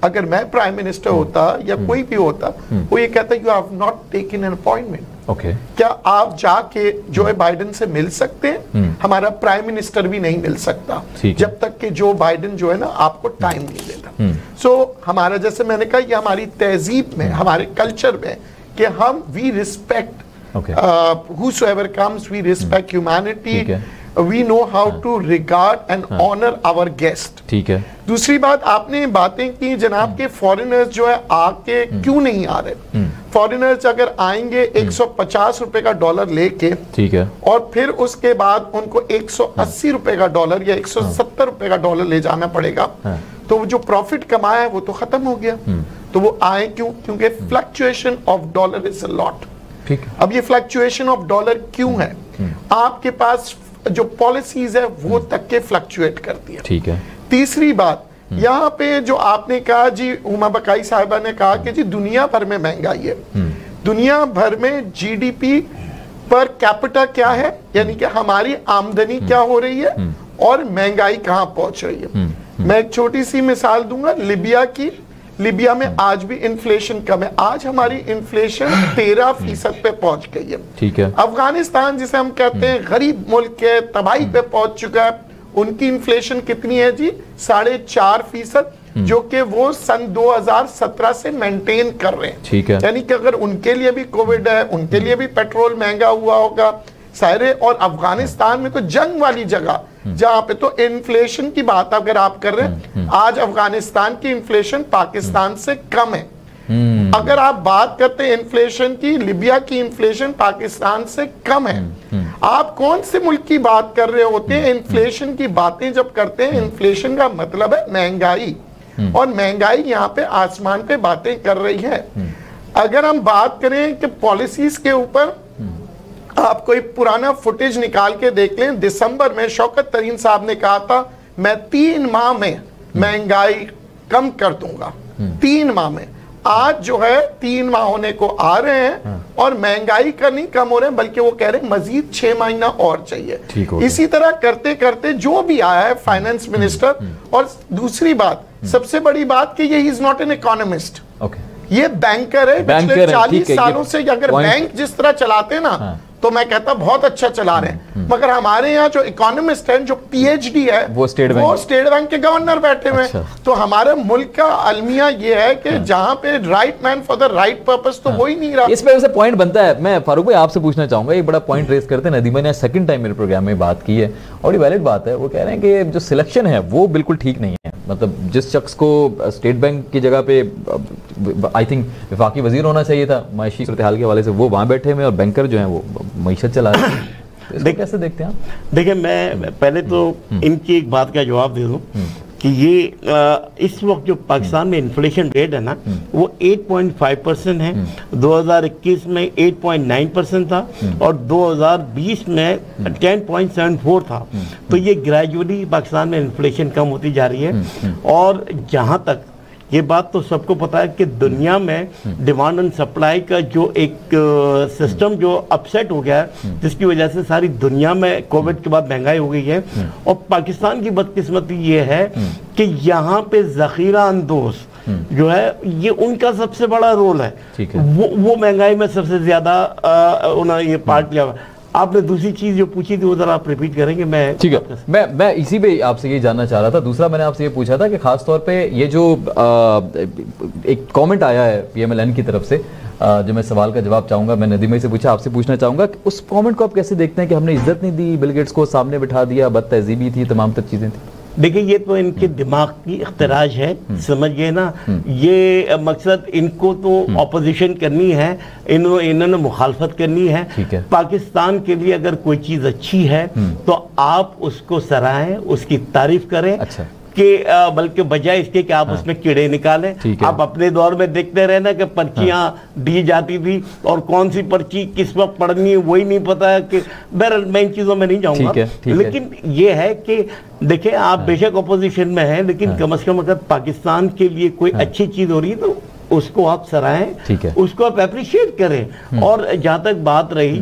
अगर मैं प्राइम मिनिस्टर होता या कोई भी होता, वो ये कहता you have not taken an appointment. Okay, क्या आप जाके जो बाइडेन से मिल सकते हैं? हमारा प्राइम मिनिस्टर भी नहीं मिल सकता जब तक कि जो बाइडेन जो है ना आपको टाइम नहीं देता। सो हमारा, जैसे मैंने कहा, ये हमारी तहजीब में, हमारे कल्चर में कि हम we respect whosoever comes, we respect humanity, we know how to regard and honor our guest। ठीक है। दूसरी बात, आपने बातें की जनाब के फॉरेनर्स जो है आके क्यों नहीं आ रहे। फॉरेनर्स अगर आएंगे 150 रुपए का डॉलर लेके, ठीक है, और फिर उसके बाद उनको 180 रुपए का डॉलर या 170 रुपए का डॉलर ले जाना पड़ेगा, तो वो जो प्रॉफिट कमाया है वो तो खत्म हो गया। तो वो आए क्यों? क्योंकि fluctuation of dollar is a lot. अब ये फ्लक्चुएशन ऑफ डॉलर क्यों है? आपके पास जो पॉलिसीज है वो तक के फ्लक्चुएट करती है। ठीक है। तीसरी बात, यहाँ पे जो आपने कहा जी, उमा बकाई साहिबा ने कहा कि जी दुनिया भर में महंगाई है। दुनिया भर में जीडीपी पर कैपिटा क्या है, यानी कि हमारी आमदनी क्या हो रही है और महंगाई कहाँ पहुंच रही है। मैं एक छोटी सी मिसाल दूंगा लिबिया की। लिबिया में आज भी इन्फ्लेशन कम है। आज हमारी इन्फ्लेशन 13% पे पहुंच गई है। ठीक है। अफगानिस्तान जिसे हम कहते हैं गरीब मुल्क है, तबाही पे पहुंच चुका है, उनकी इन्फ्लेशन कितनी है जी? 4.5%, जो कि वो सन 2017 से मेंटेन कर रहे हैं। ठीक है। यानी कि अगर उनके लिए भी कोविड है, उनके लिए भी पेट्रोल महंगा हुआ होगा सारे। और अफगानिस्तान में तो जंग वाली जगह, जहां पे तो इन्फ्लेशन की बात अगर आप कर रहे हैं, आज अफगानिस्तान की इन्फ्लेशन पाकिस्तान से कम है। अगर आप बात करते हैं इन्फ्लेशन की, लिबिया की इन्फ्लेशन पाकिस्तान से कम है। आप कौन से मुल्क की बात कर रहे होते हैं? इन्फ्लेशन की बातें जब करते हैं, इन्फ्लेशन का मतलब है महंगाई, और महंगाई यहाँ पे आसमान पे बातें कर रही है। अगर हम बात करें कि पॉलिसीज के ऊपर, आप कोई पुराना फुटेज निकाल के देख लें। दिसंबर में शौकत तरीन साहब ने कहा था मैं 3 माह में महंगाई कम कर दूंगा। 3 माह में। आज जो है 3 माह होने को आ रहे हैं और महंगाई का नहीं कम हो रहे हैं, बल्कि वो कह रहे हैं मजीद 6 महीना और चाहिए। इसी तरह करते करते जो भी आया है फाइनेंस मिनिस्टर, और दूसरी बात, सबसे बड़ी बात कि ये he is not an economist, ये बैंकर है। पिछले 40 सालों से अगर बैंक जिस तरह चलाते हैं ना, तो मैं कहता बहुत अच्छा चला रहे हैं। मगर हमारे यहाँ जो इकोनॉमिस्ट हैं, जो पीएचडी है, वो स्टेट बैंक के गवर्नर बैठे हुए हैं। तो हमारे मुल्क का अलमिया ये है कि जहां पे right man for the right purpose, तो वो ही नहीं रहा। इस पे वैसे पॉइंट बनता है। मैं फारूक भाई आपसे पूछना चाहूंगा, ये बड़ा पॉइंट रेस करते हैं। नदीमा ने सेकंड टाइम मेरे प्रोग्राम में बात की है और ये वैलिड बात है। वो कह रहे हैं कि जो सिलेक्शन है वो बिल्कुल ठीक नहीं है। मतलब जिस शख्स को स्टेट बैंक की जगह पे आई थिंक वफाकी वजीर होना चाहिए था माशी सूरत हाल के हवाले से, वो वहां बैठे हुए और बैंकर जो है वो मईशत चला रहे हैं। कैसे देखते हैं आप? देखिए, मैं पहले तो इनकी एक बात का जवाब दे दूं कि ये इस वक्त जो पाकिस्तान में इन्फ्लेशन रेट है ना, वो 8.5% है। 2021 में 8.9% था और 2020 में 10.74 था। तो ये ग्रेजुअली पाकिस्तान में इन्फ्लेशन कम होती जा रही है। और जहाँ तक ये बात तो सबको पता है कि दुनिया में डिमांड एंड सप्लाई का जो एक सिस्टम जो अपसेट हो गया है, जिसकी वजह से सारी दुनिया में कोविड के बाद महंगाई हो गई है। और पाकिस्तान की बदकिस्मती ये है कि यहाँ पे ज़ख़ीरा अंदोज़ जो है, ये उनका सबसे बड़ा रोल है। वो महंगाई में सबसे ज़्यादा उन्होंने ये पार्ट लिया। आपने दूसरी चीज जो पूछी थी वो जरा आप रिपीट करेंगे। मैं ठीक है, मैं इसी पे आपसे ये जानना चाह रहा था। दूसरा मैंने आपसे ये पूछा था कि खास तौर पे ये जो एक कमेंट आया है PMLN की तरफ से, जो मैं सवाल का जवाब चाहूंगा, मैं नदीमा से पूछा, आपसे पूछना चाहूंगा कि उस कमेंट को आप कैसे देखते हैं कि हमने इज्जत नहीं दी, बिल गेट्स को सामने बिठा दिया, बद तहजीबी थी, तमाम तर चीजें थी। देखिए, ये तो इनके दिमाग की इख्तराज है, समझ गए ना। ये मकसद इनको तो ऑपोजिशन करनी है, इन्होंने मुखालफत करनी है। पाकिस्तान के लिए अगर कोई चीज अच्छी है तो आप उसको सराहें, उसकी तारीफ करें। अच्छा। कि बल्कि बजाय इसके कि आप उसमें कीड़े निकालें। आप अपने दौर में देखते रहे ना कि पर्चियां दी जाती थी और कौन सी पर्ची किस वक्त पढ़नी है वही नहीं पता है। कि बहरहाल मैं इन चीज़ों में नहीं जाऊंगा, लेकिन ये है कि देखिए, आप बेशक अपोजिशन में हैं, लेकिन कम से कम अगर पाकिस्तान के लिए कोई अच्छी चीज़ हो रही है तो उसको आप सराहें, उसको आप अप्रिशिएट करें। और जहाँ तक बात रही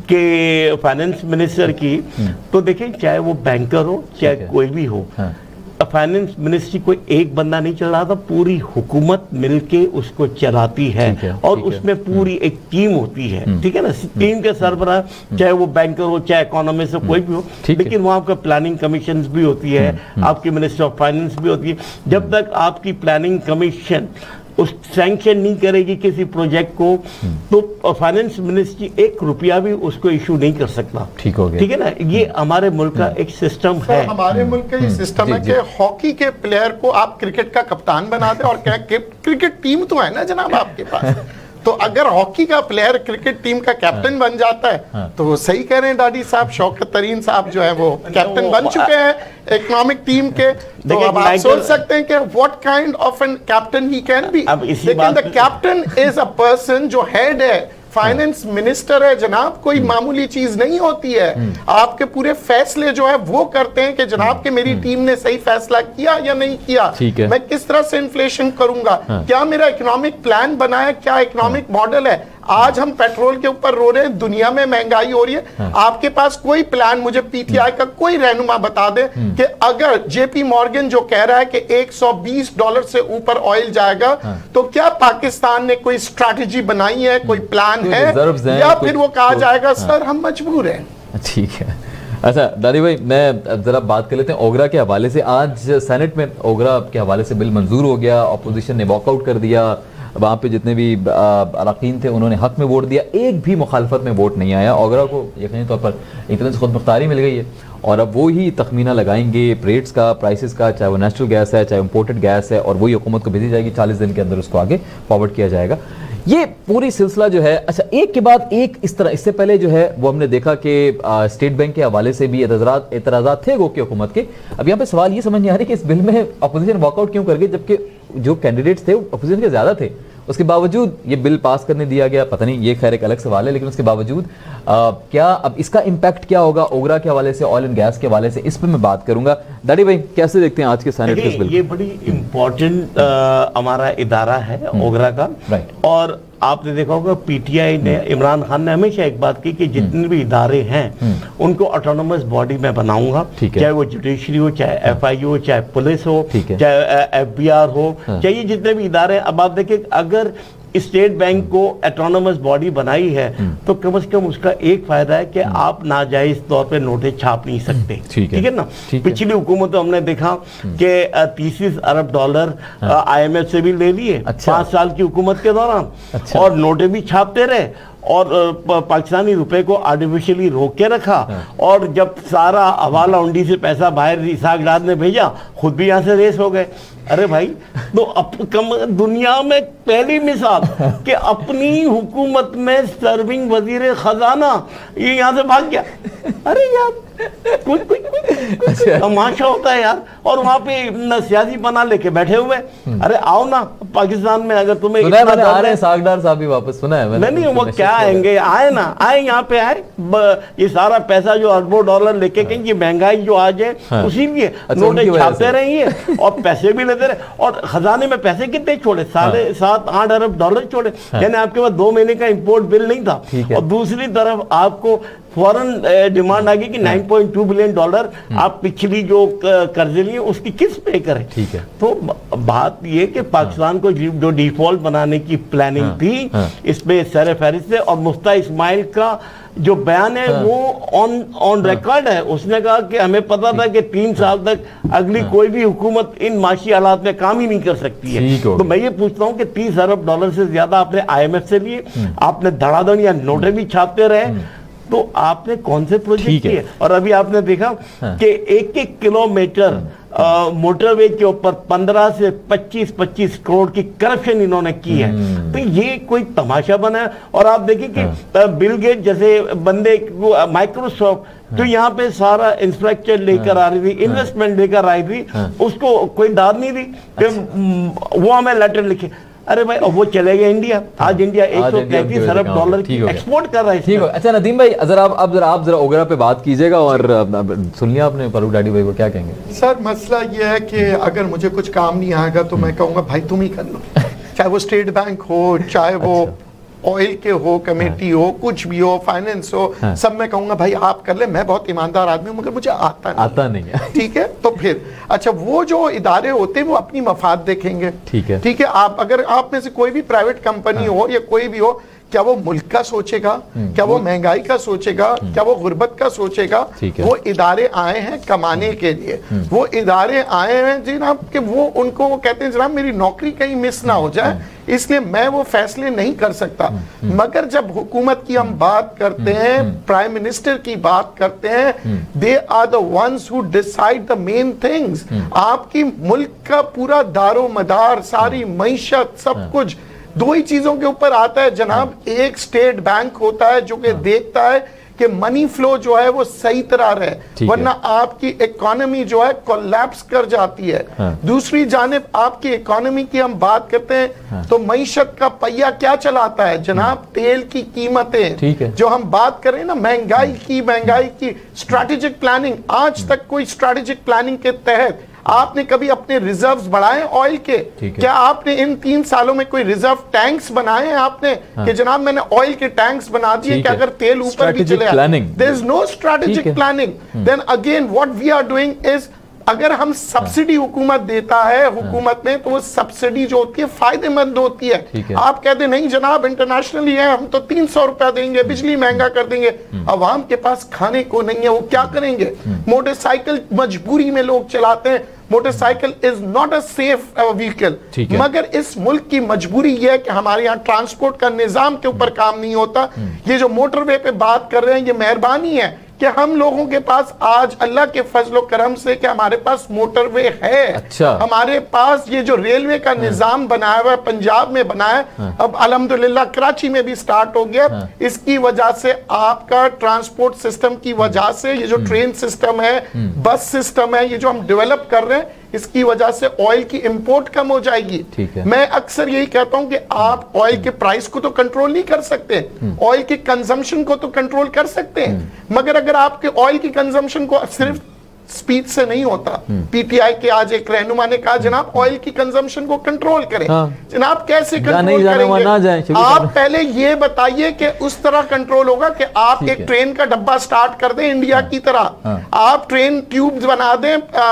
कि फाइनेंस मिनिस्टर की, तो देखिए, चाहे वो बैंकर हो चाहे कोई भी हो, फाइनेंस मिनिस्ट्री कोई एक बंदा नहीं चल रहा था, पूरी हुकूमत मिलके उसको चलाती है और उसमें पूरी एक टीम होती है, ठीक है ना। टीम के सरबराह चाहे वो बैंकर हो, चाहे इकोनॉमिस्ट हो, कोई भी हो, लेकिन वहाँ आपका प्लानिंग कमीशन भी होती है, आपकी मिनिस्ट्री ऑफ फाइनेंस भी होती है। जब तक आपकी प्लानिंग कमीशन उस सैंक्शन नहीं करेगी किसी प्रोजेक्ट को, तो फाइनेंस मिनिस्ट्री 1 रुपया भी उसको इशू नहीं कर सकता। ठीक हो गया, ठीक है ना। ये हमारे मुल्क का एक सिस्टम है। हमारे मुल्क का ये सिस्टम है कि हॉकी के प्लेयर को आप क्रिकेट का कप्तान बना दे, और क्रिकेट टीम तो है ना जनाब आपके पास, तो अगर हॉकी का प्लेयर क्रिकेट टीम का कैप्टन बन जाता है तो सही कह रहे हैं दादी साहब, शौकत तरीन साहब जो है वो कैप्टन बन चुके हैं इकोनॉमिक टीम के। तो अब आप सोच सकते हैं कि what kind of an captain he can be. लेकिन the captain is a person जो हेड है, फाइनेंस मिनिस्टर है जनाब, कोई मामूली चीज नहीं होती है। आपके पूरे फैसले जो है वो करते हैं कि जनाब कि मेरी टीम ने सही फैसला किया या नहीं किया, मैं किस तरह से इन्फ्लेशन करूंगा, क्या मेरा इकोनॉमिक प्लान बना है, क्या इकोनॉमिक मॉडल है। आज हम पेट्रोल के ऊपर रो रहे हैं, दुनिया में महंगाई हो रही है, आपके पास कोई प्लान, मुझे पीटीआई का कोई रहनुमा बता दे कि अगर जेपी मॉर्गन जो कह रहा है कि $120 से ऊपर ऑयल जाएगा, तो क्या पाकिस्तान ने कोई स्ट्रैटेजी बनाई है, कोई प्लान है, या फिर वो कहा जाएगा सर हम मजबूर हैं। ठीक है। अच्छा दादी भाई, मैं जरा बात कर लेते हैं ओगरा के हवाले से। आज सेनेट में ओगरा के हवाले से बिल मंजूर हो गया, अपोजिशन ने वॉकआउट कर दिया, वहाँ पे जितने भी अरकान थे उन्होंने हक में वोट दिया, एक भी मुखालफत में वोट नहीं आया। ओगरा को यकीनी तौर पर इतने से खुद मुख्तारी मिल गई है और अब वो ही तखमीना लगाएंगे रेट्स का, प्राइसेस का, चाहे वो नेचुरल गैस है चाहे इम्पोर्टेड गैस है, और वही हुकूमत को भेजी जाएगी, 40 दिन के अंदर उसको आगे फॉरवर्ड किया जाएगा। ये पूरी सिलसिला जो है, अच्छा एक के बाद एक इस तरह, इससे पहले जो है वो हमने देखा कि स्टेट बैंक के हवाले से भी एतराज़ात थे गो की हुकूमत के। अब यहाँ पे सवाल ये समझ नहीं आ रही कि इस बिल में अपोजिशन वॉकआउट क्यों कर गई, जबकि जो कैंडिडेट्स थे अपोजिशन के ज्यादा थे, उसके बावजूद ये बिल पास करने दिया गया। पता नहीं, ये खैर एक अलग सवाल है, लेकिन उसके बावजूद क्या अब इसका इम्पैक्ट क्या होगा ओगरा के हवाले से, ऑयल एंड गैस के हवाले से, इस पर मैं बात करूंगा। दादी भाई कैसे देखते हैं आज के सेनेट के बिल? ये बड़ी इंपॉर्टेंट हमारा इदारा है ओगरा का, और आपने देखा होगा पीटीआई ने, इमरान खान ने हमेशा एक बात की कि जितने भी इदारे हैं उनको ऑटोनोमस बॉडी में बनाऊंगा, चाहे वो जुडिशरी हो, चाहे एफआई हो, चाहे पुलिस हो, चाहे एफबीआर हो, चाहे जितने भी इदारे। अब आप देखिए, अगर स्टेट बैंक को ऑटोनोमस बॉडी बनाई है तो कम से कम उसका एक फायदा है कि आप नाजायज तौर पे नोटें छाप नहीं सकते, ठीक है ना। पिछली हुकूमत तो हमने देखा कि $33 अरब IMF से भी ले लिए 5 साल की हुकूमत के दौरान, और नोटें भी छापते रहे और पाकिस्तानी रुपए को आर्टिफिशियली रोक के रखा, और जब सारा हवाला उंडी से पैसा बाहर इसाक डार ने भेजा, खुद भी यहाँ से रेस हो गए। अरे भाई, तो दुनिया में पहली मिसाल कि अपनी हुकूमत में सर्विंग वजीर खजाना ये यहाँ से भाग गया। अरे यार, कुछ तमाशा होता है यार। और वहाँ पे सियासी पना लेके बैठे हुए, अरे आओ ना पाकिस्तान में, अगर तुम्हें आ रहे हैं सागदार साहब भी वापस, सुना है मैंने। नहीं, वो क्या आएंगे, आए ना आए, यहाँ पे आए, ये सारा पैसा जो अरबों डॉलर लेके गए, ये महंगाई जो आज है उसी लिए नोटें छापते रहिए और पैसे भी लेते रहे, और खजाने में पैसे कितने छोड़े, $7-8 अरब छोड़े, यानी आपके पास 2 महीने का इंपोर्ट बिल नहीं था। और दूसरी तरफ आपको फॉरेन डिमांड आ गई कि $9.2 बिलियन आप पिछली जो कर्जे लिए उसकी किस्त पे करें। ठीक है। तो बात ये कि पाकिस्तान को जो डिफॉल्ट बनाने की प्लानिंग थी, इसमें सर फहरिस्त है, और मुफ्ता इस्माइल का जो बयान है वो ऑन रिकॉर्ड है। उसने कहा कि हमें पता था कि 3 साल तक अगली कोई भी हुकूमत इन माशी हालात में काम ही नहीं कर सकती है। तो मैं ये पूछता हूँ कि $30 अरब से ज्यादा आपने IMF से लिए, आपने धड़ाधड़ या नोटें भी छापते रहे, तो आपने कौन से प्रोजेक्ट किए? और अभी आपने देखा कि 1-1 किलोमीटर मोटरवे के ऊपर 15 से 25 करोड़ की करप्शन इन्होंने की है। तो ये कोई तमाशा बना है। और आप देखिए कि बिल गेट जैसे बंदे, माइक्रोसॉफ्ट तो यहाँ पे सारा इंफ्रास्ट्रक्चर लेकर आ रही थी, इन्वेस्टमेंट लेकर आई थी, उसको कोई दाद नहीं दी, वो हमें लेटर लिखे। अरे भाई, वो चले गए इंडिया, आज इंडिया $133 अरब की एक्सपोर्ट कर रहा है। ठीक है। अच्छा नदीम भाई, आप जरा ओगरा पे बात कीजिएगा, और सुन लिया आपने फारूक डैडी भाई को क्या कहेंगे? सर मसला ये है कि अगर मुझे कुछ काम नहीं आएगा तो मैं कहूँगा भाई तुम ही कर लो, चाहे वो स्टेट बैंक हो, चाहे वो ऑयल के हो, कमेटी हो, कुछ भी हो, फाइनेंस हो, सब मैं कहूंगा भाई आप कर ले, मैं बहुत ईमानदार आदमी हूं मगर मुझे आता नहीं है। ठीक है, तो फिर अच्छा वो जो इदारे होते हैं वो अपनी मफाद देखेंगे। ठीक है, आप अगर आप में से कोई भी प्राइवेट कंपनी हो या कोई भी हो, क्या वो मुल्क का सोचेगा, क्या वो महंगाई का सोचेगा, क्या वो गुर्बत का सोचेगा? वो इदारे आए हैं कमाने के लिए, वो इदारे आए हैं जनाब कि वो उनको वो कहते हैं जनाब मेरी नौकरी कहीं मिस ना हो जाए, इसलिए मैं वो फैसले नहीं कर सकता। मगर जब हुकूमत की हम बात करते हैं, प्राइम मिनिस्टर की बात करते हैं, they are the ones who decide the main things. आपकी मुल्क का पूरा दारो मदार, सारी मईशत, सब कुछ दो ही चीजों के ऊपर आता है जनाब। एक स्टेट बैंक होता है जो कि देखता है कि मनी फ्लो जो है वो सही तरह रहे, वरना आपकी इकोनॉमी जो है कोलैप्स कर जाती है। दूसरी जानिब आपकी इकोनॉमी की हम बात करते हैं तो मईशत का पहिया क्या चलाता है जनाब? तेल की कीमतें। जो हम बात करें ना महंगाई की स्ट्रैटेजिक प्लानिंग, आज तक कोई स्ट्रैटेजिक प्लानिंग के तहत आपने कभी अपने रिजर्व्स बढ़ाए ऑयल के? क्या आपने इन 3 सालों में कोई रिजर्व टैंक्स बनाए हैं आपने कि जनाब मैंने ऑयल के टैंक्स बना दिए कि अगर तेल ऊपर भी चले? There is no strategic planning. Then again what we are doing is, अगर हम सब्सिडी हुकूमत देता है हुकूमत में, तो वो सब्सिडी जो होती है फायदेमंद होती है। आप कहते नहीं जनाब इंटरनेशनली है, हम तो 300 रुपया देंगे, बिजली महंगा कर देंगे। अवाम के पास खाने को नहीं है, वो क्या करेंगे? मोटरसाइकिल मजबूरी में लोग चलाते हैं। Motorcycle is not a safe vehicle, मगर इस मुल्क की मजबूरी यह है कि हमारे यहाँ ट्रांसपोर्ट का निजाम के ऊपर काम नहीं होता। ये जो मोटरवे पे बात कर रहे हैं, ये मेहरबानी है कि हम लोगों के पास आज अल्लाह के फजलो करम से कि हमारे पास मोटरवे है। अच्छा। हमारे पास ये जो रेलवे का निजाम बनाया हुआ है, पंजाब में बनाया है, अब अल्हम्दुलिल्लाह कराची में भी स्टार्ट हो गया। इसकी वजह से आपका ट्रांसपोर्ट सिस्टम की वजह से ये जो ट्रेन सिस्टम है, बस सिस्टम है, ये जो हम डेवलप कर रहे हैं, इसकी वजह से ऑयल की इंपोर्ट कम हो जाएगी। मैं अक्सर यही कहता हूं कि आप ऑयल के प्राइस को तो कंट्रोल नहीं कर सकते, ऑयल के कंजम्पशन को तो कंट्रोल कर सकते हैं, मगर अगर आपके ऑयल की कंजम्पशन को सिर्फ स्पीड से नहीं होता। पीटीआई के आज एक रहनुमा ने कहा जनाब ऑयल की कंजम्पशन को कंट्रोल करें। जनाब कैसे कंट्रोल करेंगे? आप पहले ये बताइए कि उस तरह कंट्रोल होगा कि आप एक ट्रेन का डब्बा स्टार्ट कर दें इंडिया की तरह, आप ट्रेन ट्यूब्स बना दें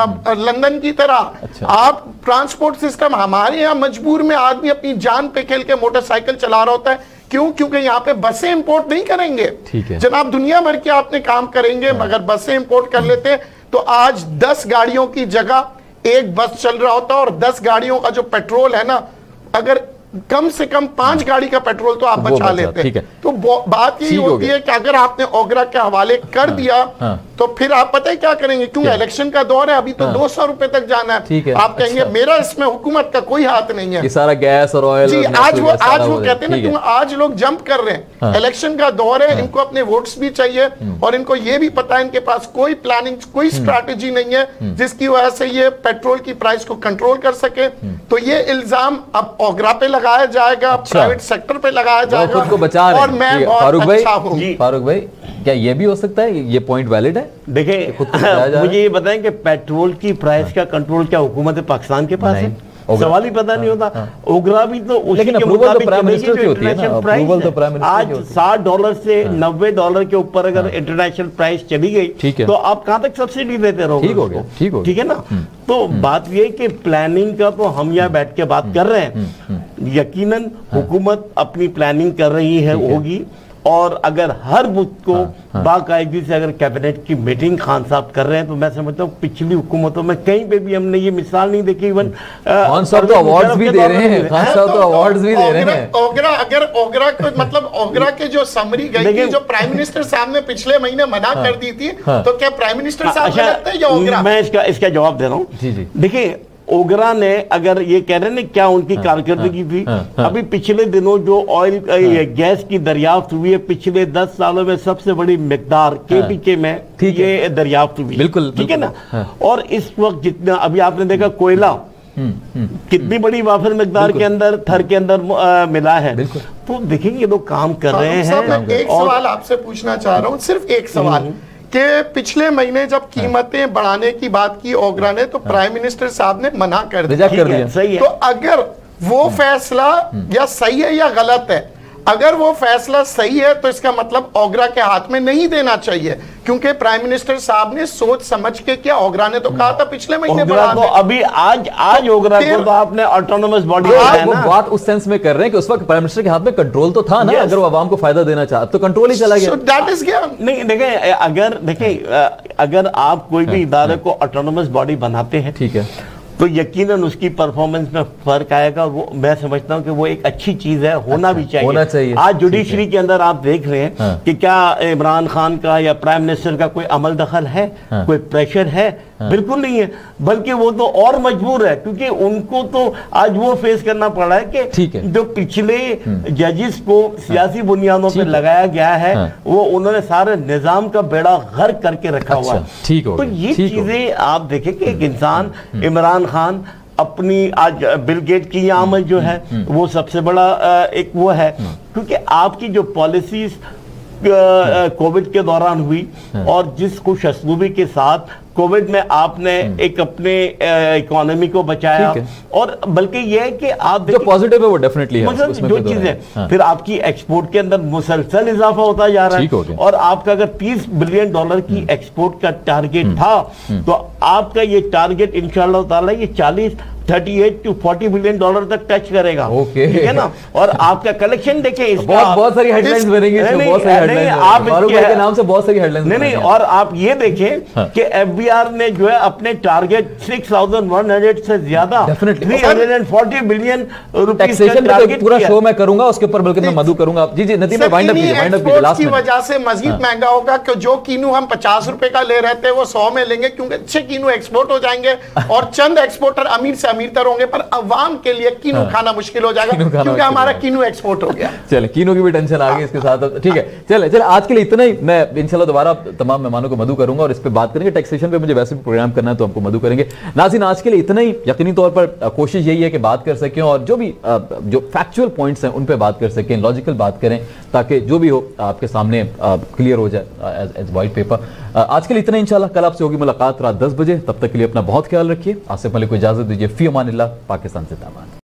लंदन की तरह। आप ट्रांसपोर्ट सिस्टम, हमारे यहाँ मजबूर में आदमी अपनी जान पे खेल के मोटरसाइकिल चला रहा होता है। क्यों? क्योंकि यहाँ पे बसें इंपोर्ट नहीं करेंगे जनाब, दुनिया भर के आपने काम करेंगे मगर बसें इंपोर्ट कर लेते हैं। तो आज 10 गाड़ियों की जगह एक बस चल रहा होता है, और 10 गाड़ियों का जो पेट्रोल है ना, अगर कम से कम 5 गाड़ी का पेट्रोल तो आप बचा लेते हैं। तो बात यही होती है कि अगर आपने ओगरा के हवाले कर दिया तो फिर आप पता है क्या करेंगे? क्यों? इलेक्शन का दौर है, अभी तो 200 रुपए तक जाना है। आप कहेंगे मेरा इसमें हुकूमत का कोई हाथ नहीं है, सारा गैस और ऑयल। जी, आज वो कहते हैं ना, क्यों आज लोग जंप कर रहे हैं, इलेक्शन का दौर है, इनको अपने वोट्स भी चाहिए और इनको ये भी पता है इनके पास कोई प्लानिंग, कोई स्ट्रैटेजी नहीं है जिसकी वजह से ये पेट्रोल की प्राइस को कंट्रोल कर सके। तो ये इल्जाम अब ओगरा पे लगाया जाएगा, प्राइवेट सेक्टर पे लगाया जाएगा, खुद को बचा रहे हैं। और मैं बहुत अच्छा हूं। फारूक भाई, क्या ये भी हो सकता है? ये पॉइंट वैलिड है? देखिए मुझे ये बताएं कि पेट्रोल की प्राइस का कंट्रोल क्या हुकूमत पाकिस्तान के पास है? सवाल ही पता नहीं होता। ओगरा भी तो उसी के मुताबिक आज $60 से $90 के ऊपर अगर इंटरनेशनल प्राइस चली गई तो आप कहां तक सब्सिडी देते रहोगे? ठीक है ना। तो बात ये है कि प्लानिंग का तो हम यहाँ बैठ के बात कर रहे हैं, यकीनन हुकूमत अपनी प्लानिंग कर रही है, होगी। और अगर हर बुध को बाकायदगी से अगर कैबिनेट की मीटिंग खान साहब कर रहे हैं, तो मैं समझता हूँ पिछली हुकूमतों में कहीं पे भी हमने ये मिसाल नहीं देखी। इवन खान साहब तो अवार्ड्स भी दे रहे हैं, खान साहब तो अवार्ड्स भी दे रहे हैं। ओगरा को मतलब ओगरा के जो समरी गई थी, जो प्राइम मिनिस्टर साहब ने पिछले महीने मना कर दी थी, तो क्या प्राइम मिनिस्टर साहब को लगता है या ओगरा? मैं इसका जवाब दे रहा हूँ। देखिए ओगरा ने अगर ये कह रहे हैं क्या उनकी कारकर्दगी थी, अभी पिछले दिनों जो ऑयल गैस की दरियाफ्त हुई है, पिछले 10 सालों में सबसे बड़ी मिकदार केपीके में ये दरियाफ्त हुई। बिल्कुल, ठीक है ना। और इस वक्त जितना अभी आपने देखा कोयला कितनी बड़ी वाफिर मिकदार के अंदर थर के अंदर मिला है। तो देखेंगे लोग काम कर रहे हैं। एक सवाल आपसे पूछना चाह रहा हूँ, सिर्फ एक सवाल, कि पिछले महीने जब कीमतें बढ़ाने की बात की ओगरा ने, तो प्राइम मिनिस्टर साहब ने मना कर दिया। सही है। तो अगर वो फैसला या सही है या गलत है, अगर वो फैसला सही है तो इसका मतलब ओगरा के हाथ में नहीं देना चाहिए, क्योंकि प्राइम मिनिस्टर साहब ने सोच समझ के किया। ओगरा ने तो कहा था पिछले महीने ओगरा तो अभी आज ओगरा को तो आपने ऑटोनोमस बॉडी वो बात उस सेंस में कर रहे हैं कि उस वक्त प्राइम मिनिस्टर के हाथ में कंट्रोल तो था ना, अगर वो आवाम को फायदा देना चाहता तो कंट्रोल ही चला गया। दैट इज गया। नहीं देखें, अगर आप कोई भी इदारे को ऑटोनोमस बॉडी बनाते हैं, ठीक है, तो यकीनन उसकी परफॉर्मेंस में फर्क आएगा। वो मैं समझता हूं कि वो एक अच्छी चीज है, होना भी चाहिए। होना चाहिए। आज जुडिशरी के अंदर आप देख रहे हैं कि क्या इमरान खान का या प्राइम मिनिस्टर का कोई अमल दखल है, कोई प्रेशर है? बिल्कुल नहीं है, बल्कि वो तो और मजबूर है, क्योंकि उनको तो आज वो फेस करना पड़ रहा है कि जो पिछले जजेस को सियासी बुनियादों पर लगाया गया है, वो उन्होंने सारे निजाम का बेड़ा गर्क करके रखा हुआ है। ठीक हो, तो ये चीजें आप देखें कि एक इंसान इमरान खान अपनी आज बिल गेट की आमद जो है वो सबसे बड़ा एक वो है, क्योंकि आपकी जो पॉलिसीज कोविड के दौरान हुई और जिस खुश असलूबी के साथ कोविड में आपने एक अपने इकोनॉमी को बचाया, और बल्कि यह है कि आप जो पॉजिटिव है वो डेफिनेटली है, मतलब जो चीज है फिर आपकी एक्सपोर्ट के अंदर मुसलसल इजाफा होता जा रहा है। और आपका अगर $30 बिलियन की एक्सपोर्ट का टारगेट था, तो आपका ये टारगेट इंशाअल्लाह ताला ये 38 to 40 बिलियन डॉलर तक टच करेगा। ठीक है ना? और आपका कलेक्शन देखें, बहुत सारी हेडलाइंस बनेंगी, बहुत सारी हेडलाइंस, आप के नाम से बहुत सारी हेडलाइंस। नहीं, और आप ये देखें कि एफबीआर ने जो है अपने टारगेट 6100 से ज्यादा 340 बिलियन रुपीस का टारगेट पूरा शो मैं करूंगा, उसके ऊपर बल्कि मैं मधु करूंगा। जी जी नदीम, वाइंड अप कीजिए। लास्ट की वजह से मजीद महंगा होगा, कि जो कीनू हम 50 रुपए का ले रहे थे वो 100 में लेंगे, क्योंकि अच्छे कीनू एक्सपोर्ट हो जाएंगे और चंद एक्सपोर्टर अमीर से अमीर तर होंगे, पर अवाम के लिए कीनू खाना मुश्किल हो जाएगा, क्योंकि हमारा कीनू एक्सपोर्ट हो गया। चले, कीनू की भी टेंशन आ गई इसके साथ। ठीक है, चले आज के लिए इतना ही। मैं इंशाल्लाह दोबारा तमाम मेहमानों को मधु करूंगा और इस पे बात करेंगे। टैक्सेशन पे मुझे वैसे भी प्रोग्राम करना है तो हमको मधु करेंगे। नाज़रीन, आज के लिए इतना ही। यकीनी तौर पर कोशिश यही है कि बात कर सकें और जो भी जो फैक्चुअल पॉइंट्स हैं उन पे बात कर सकें, लॉजिकल बात करें, ताकि जो भी हो आपके सामने क्लियर हो जाए एज वाइट पेपर। आज के लिए इतना ही। इंशाल्लाह कल आपसे होगी मुलाकात रात 10 बजे। तब तक के लिए अपना बहुत ख्याल रखिए। आसिफ मलिक को इजाजत दीजिए। फी अमानिल्लाह। पाकिस्तान जिंदाबाद।